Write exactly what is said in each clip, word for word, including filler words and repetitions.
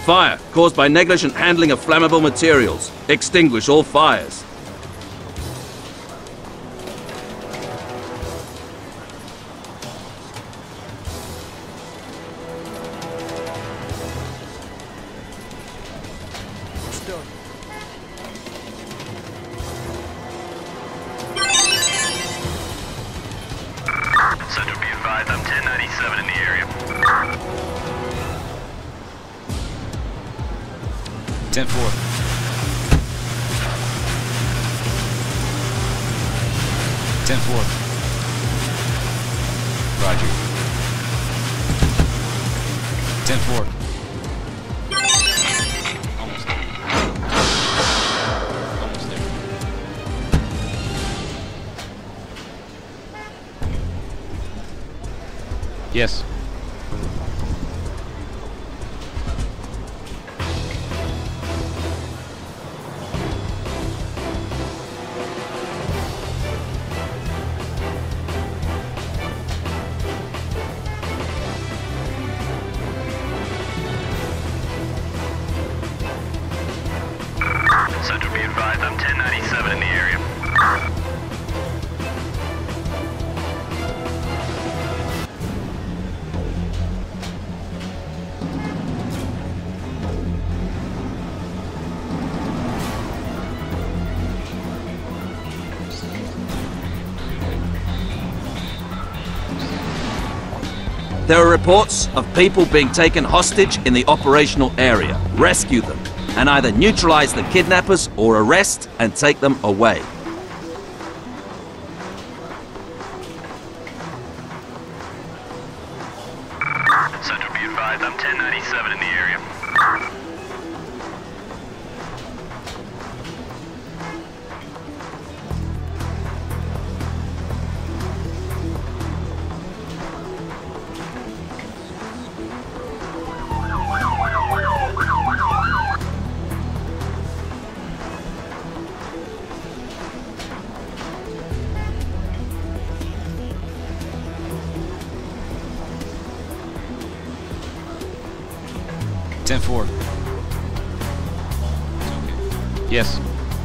Fire caused by negligent handling of flammable materials. Extinguish all fires. Central, be advised, I'm ten ninety-seven in the area. ten four. ten four. Roger. ten four. Almost there. Almost there. Yes. Central, be advised, I'm ten ninety-seven in the area. There are reports of people being taken hostage in the operational area. Rescue them and either neutralize the kidnappers or arrest and take them away. Central, be advised, I'm ten ninety-seven in the area. ten four. Yes.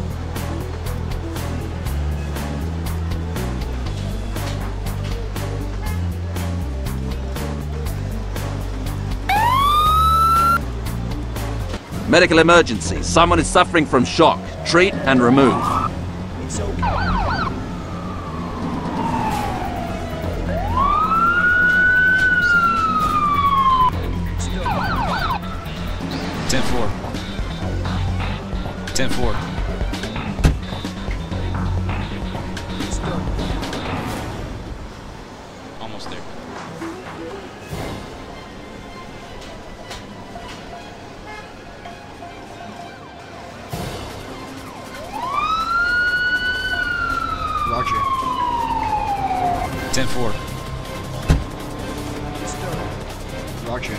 Medical emergency. Someone is suffering from shock. Treat and remove. It's okay. ten four. ten four. Almost there. Roger. ten four. Roger.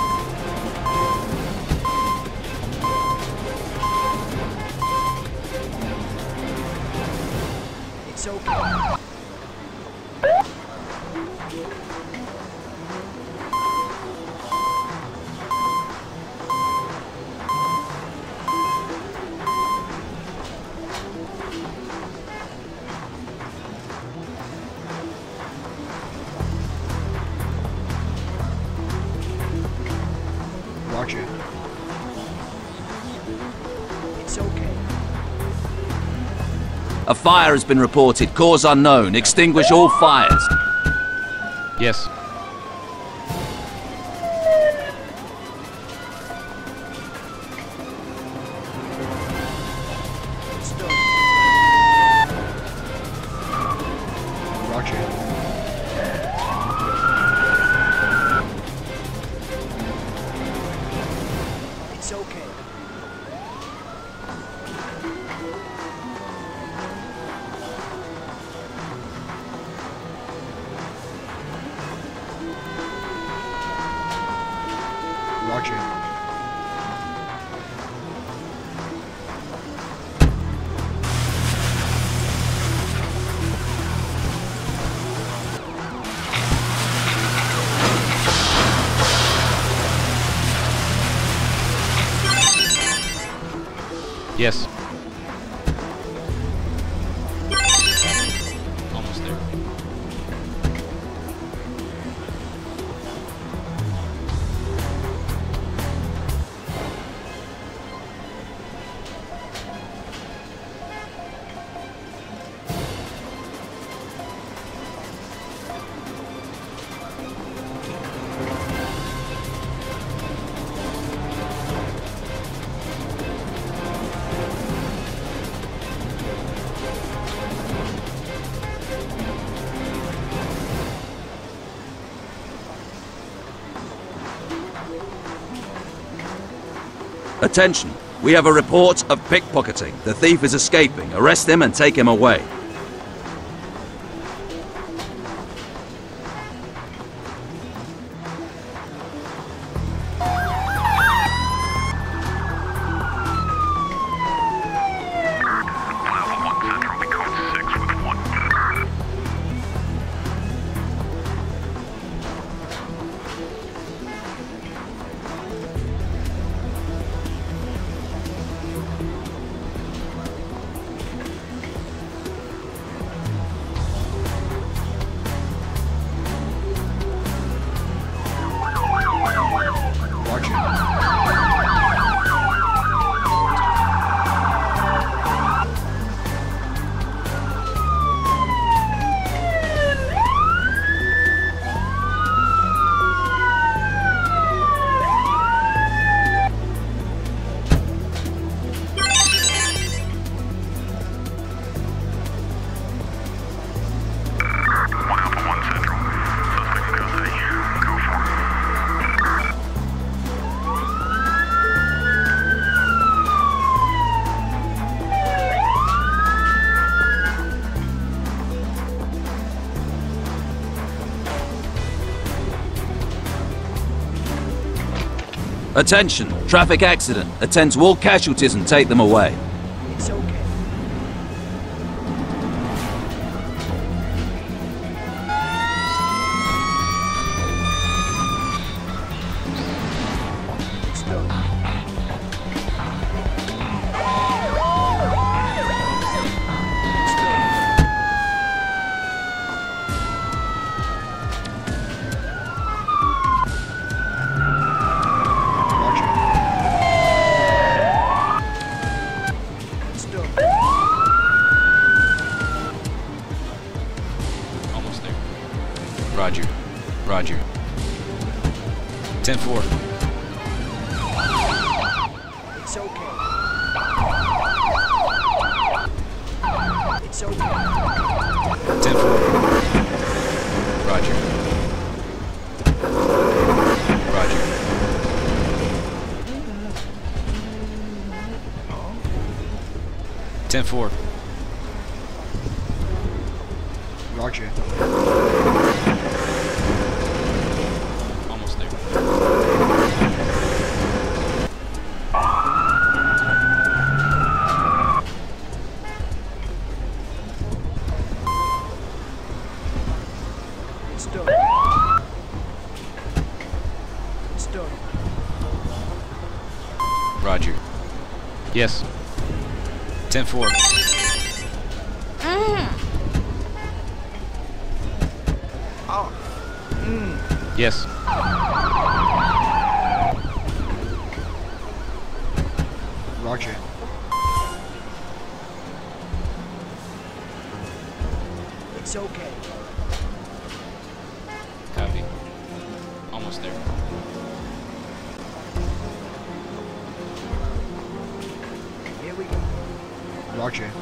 It's okay. Roger. It's okay. A fire has been reported. Cause unknown. Extinguish all fires. Yes. It's done. Roger. It's okay. Roger. Yes. Almost there. Attention! We have a report of pickpocketing. The thief is escaping. Arrest him and take him away. Attention! Traffic accident. Attend to all casualties and take them away. It's okay. It's done. It's done. It's done. Almost there. Roger. Roger. ten four. It's okay. It's okay. ten four. Roger. Roger. ten four. Roger. Almost there. It's done. It's done. Roger. Yes. ten four. Oh. Mm. Yes. Roger. It's okay. Copy. Almost there. Here we go. Roger.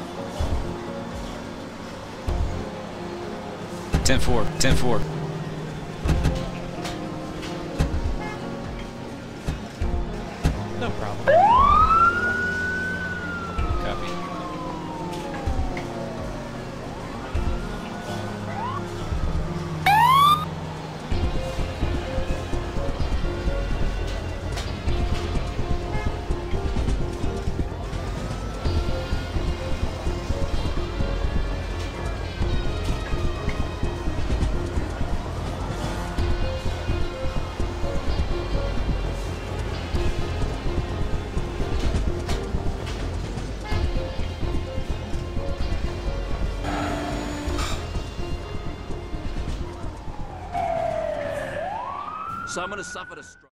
ten four. ten four. No problem. Copy. Someone has suffered a stroke.